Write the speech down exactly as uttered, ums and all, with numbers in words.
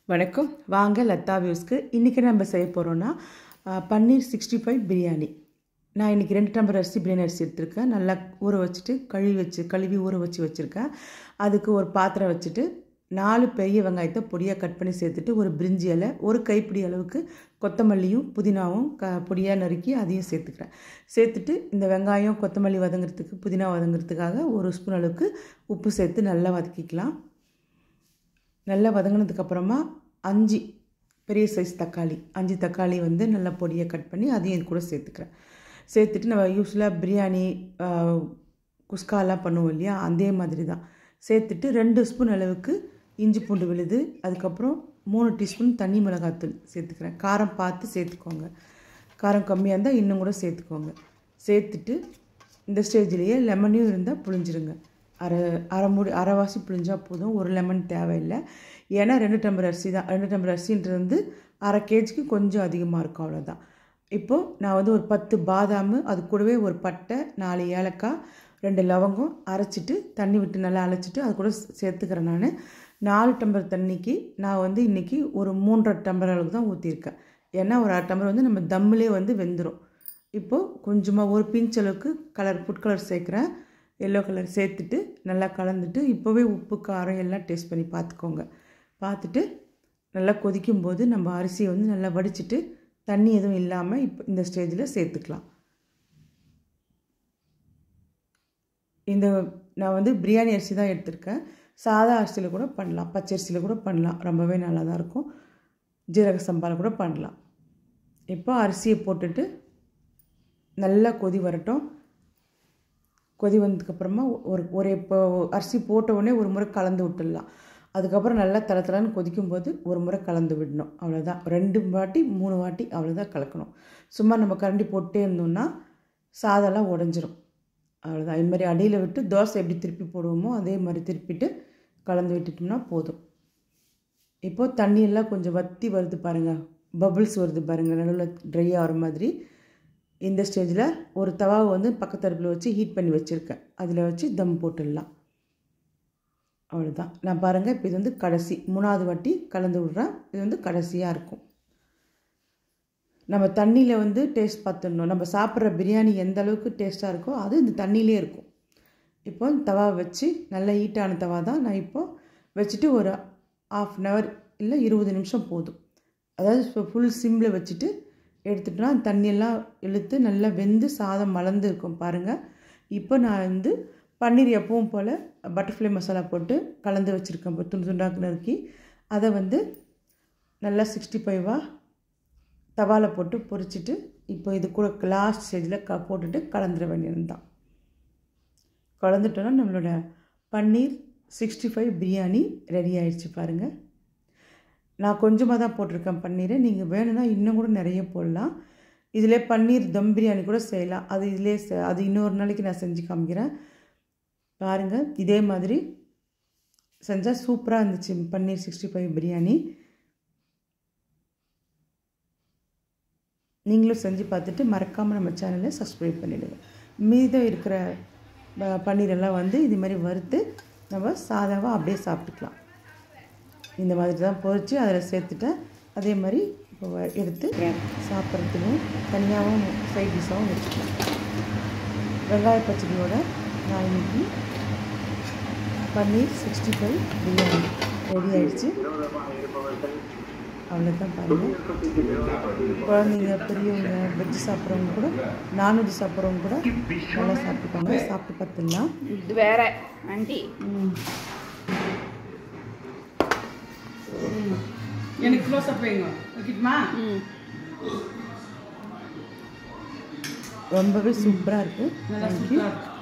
வணக்கம் வாங்க லதா வியூஸ்க்கு இன்றைக்கி நம்ம செய்ய போகிறோன்னா பன்னீர் சிக்ஸ்டி ஃபைவ் பிரியாணி. நான் இன்றைக்கி ரெண்டு டம்ளர் அரிசி பிரியாணி அரிசி எடுத்துருக்கேன். நல்லா ஊற வச்சுட்டு கழுவி வச்சு கழுவி ஊற வச்சு வச்சுருக்கேன். அதுக்கு ஒரு பாத்திரம் வச்சுட்டு நாலு பெரிய வெங்காயத்தை பொடியாக கட் பண்ணி சேர்த்துட்டு ஒரு பிரிஞ்சி இலை ஒரு கைப்பிடி அளவுக்கு கொத்தமல்லியும் புதினாவும் க பொடியாக நறுக்கி அதையும் சேர்த்துக்கிறேன். சேர்த்துட்டு இந்த வெங்காயம் கொத்தமல்லி வதங்கிறதுக்கு புதினா வதங்கிறதுக்காக ஒரு ஸ்பூன் அளவுக்கு உப்பு சேர்த்து நல்லா வதக்கிக்கலாம். நல்லா வதங்கினதுக்கப்புறமா அஞ்சு பெரிய சைஸ் தக்காளி அஞ்சு தக்காளி வந்து நல்லா பொடியை கட் பண்ணி அதையும் இது கூட சேர்த்துக்கிறேன். சேர்த்துட்டு நம்ம யூஸ்வலாக பிரியாணி குஸ்காலாம் பண்ணுவோம் இல்லையா, அதே மாதிரி தான் சேர்த்துட்டு ரெண்டு ஸ்பூன் அளவுக்கு இஞ்சி பூண்டு விழுது, அதுக்கப்புறம் மூணு டீஸ்பூன் தனி மிளகாத்தூள் சேர்த்துக்கிறேன். காரம் பார்த்து சேர்த்துக்கோங்க, காரம் கம்மியாக இருந்தால் இன்னும் கூட சேர்த்துக்கோங்க. சேர்த்துட்டு இந்த ஸ்டேஜ்லேயே லெமனையும் இருந்தால் புழிஞ்சிருங்க. அரை அரை மூடி அரைவாசி புழிஞ்சால் போதும், ஒரு லெமன் தேவையில்லை. ஏன்னா ரெண்டு டம்ளர் அரிசி தான், ரெண்டு டம்ளர் அரிசின்றது வந்து அரை கேஜிக்கு கொஞ்சம் அதிகமாக இருக்கும், அவ்வளோதான். இப்போது நான் வந்து ஒரு பத்து பாதாம், அது கூடவே ஒரு பட்டை, நாலு ஏலக்காய், ரெண்டு லவங்கம் அரைச்சிட்டு தண்ணி விட்டு நல்லா அரைச்சிட்டு அது கூட சேர்த்துக்கிறேன். நான் நாலு டம்ளர் தண்ணிக்கு நான் வந்து இன்றைக்கி ஒரு மூன்றரை டம்ளர் அளவுக்கு தான் ஊற்றிருக்கேன். ஏன்னா ஒரு அரை டம்ளர் வந்து நம்ம தம்மிலே வந்து வெந்துடும். இப்போது கொஞ்சமாக ஒரு பிஞ்ச் அளவுக்கு கலர் ஃபுட் கலர் சேர்க்குறேன், எல்லோ கலர் சேர்த்துட்டு நல்லா கலந்துட்டு இப்போவே உப்பு காரம் எல்லாம் டேஸ்ட் பண்ணி பார்த்துக்கோங்க. பார்த்துட்டு நல்லா கொதிக்கும்போது நம்ம அரிசியை வந்து நல்லா வடிச்சிட்டு தண்ணி எதுவும் இல்லாமல் இப்போ இந்த ஸ்டேஜில் சேர்த்துக்கலாம். இந்த நான் வந்து பிரியாணி அரிசி தான் எடுத்திருக்கேன். சாதா அரிசியில் கூட பண்ணலாம், பச்சை அரிசியில் கூட பண்ணலாம், ரொம்பவே நல்லா தான் இருக்கும். ஜீரக சம்பாவில் கூட பண்ணலாம். இப்போ அரிசியை போட்டுட்டு நல்லா கொதி வரட்டும். கொதி வந்ததுக்கப்புறமா ஒரு ஒரு இப்போ அரிசி போட்ட உடனே ஒரு முறை கலந்து விட்டுடலாம். அதுக்கப்புறம் நல்லா தலை தலைன்னு கொதிக்கும்போது ஒரு முறை கலந்து விடணும், அவ்வளோதான். ரெண்டு வாட்டி மூணு வாட்டி அவ்வளோதான் கலக்கணும். சும்மா நம்ம கரண்டி போட்டே இருந்தோம்னா சாதம்லாம் உடஞ்சிரும், அவ்வளோதான். இது மாதிரி அடியில் விட்டு தோசை எப்படி திருப்பி போடுவோமோ அதே மாதிரி திருப்பிட்டு கலந்து விட்டுட்டோம்னா போதும். இப்போது தண்ணியெல்லாம் கொஞ்சம் வற்றி வருது பாருங்கள், பபுள்ஸ் வருது பாருங்கள், நடுவில் ட்ரை ஆகிற மாதிரி. இந்த ஸ்டேஜில் ஒரு தவாவை வந்து பக்கத்து அடுப்பில் வச்சு ஹீட் பண்ணி வச்சுருக்கேன், அதில் வச்சு தம் போட்டுடலாம், அவ்வளோதான். நான் பாருங்கள் இப்போ இது வந்து கடைசி மூணாவது வாட்டி கலந்து விட்றேன். இது வந்து கடைசியாக இருக்கும். நம்ம தண்ணியில் வந்து டேஸ்ட் பார்த்துடணும், நம்ம சாப்பிட்ற பிரியாணி எந்த அளவுக்கு டேஸ்ட்டாக இருக்கோ அது இந்த தண்ணியிலே இருக்கும். இப்போ தவா வச்சு நல்ல ஹீட்டான தவா தான். நான் இப்போது வச்சுட்டு ஒரு ஆஃப் அன் ஹவர் இல்லை இருபது நிமிஷம் போதும். அதாவது இப்போ ஃபுல் சிம்மில் வச்சுட்டு எடுத்துட்டோன்னா தண்ணியெல்லாம் இழுத்து நல்லா வெந்து சாதம் மலர்ந்து இருக்கும் பாருங்கள். இப்போ நான் வந்து பன்னீர் எப்பவும் போல் பட்டர்ஃப்ளை மசாலா போட்டு கலந்து வச்சுருக்கேன், துண்டு துண்டாக நறுக்கி. அதை வந்து நல்லா சிக்ஸ்டி ஃபைவாக தவாவில் போட்டு பொரிச்சிட்டு இப்போ இது கூட லாஸ்ட் ஸ்டேஜில் க போட்டுட்டு கலந்துட வேண்டியது தான். கலந்துட்டோன்னா நம்மளோட paneer sixty five biryani ready ஆகிடுச்சு பாருங்கள். நான் கொஞ்சமாக தான் போட்டிருக்கேன் பன்னீரை, நீங்கள் வேணும்னா இன்னும் கூட நிறைய போடலாம். இதிலே பன்னீர் தம் பிரியாணி கூட செய்யலாம், அது இதிலே அது இன்னொரு நாளைக்கு நான் செஞ்சு காமிக்கிறேன் பாருங்கள். இதே மாதிரி செஞ்சால் சூப்பராக இருந்துச்சு பன்னீர் சிக்ஸ்டி ஃபைவ் பிரியாணி. நீங்களும் செஞ்சு பார்த்துட்டு மறக்காமல் நம்ம சேனலை சப்ஸ்கிரைப் பண்ணிவிடுங்க. மீதம் இருக்கிற பன்னீரெல்லாம் வந்து இது மாதிரி வறுத்து நம்ம சாதாவாக அப்படியே சாப்பிட்டுக்கலாம். இந்த மாதிரி தான் பொரித்து அதில் சேர்த்துட்டேன். அதே மாதிரி இப்போ எடுத்து சாப்பிட்றதுக்கும் தனியாகவும் சைட் டிஷ்ஷாகவும் வச்சுக்கலாம். வெங்காய பச்சடியோட நான் இன்றைக்கி paneer sixty five biryani ready ஆகிடுச்சு, அவ்வளோதான் பாருங்கள். குழந்தைங்க பெரியவங்க வெஜ்ஜு சாப்பிட்றவங்க கூட நான்வெஜ் சாப்பிட்றவங்க கூட நல்லா சாப்பிட்டுப்பாங்க. சாப்பிட்டு பார்த்துடலாம். இது வேற ஆண்டி எனக்கு க்ளோஸ் அப் வைங்க, ஓகேமா? ரொம்பவே சூப்பராக இருக்குது. நல்லா சூப்பராக இருக்குது.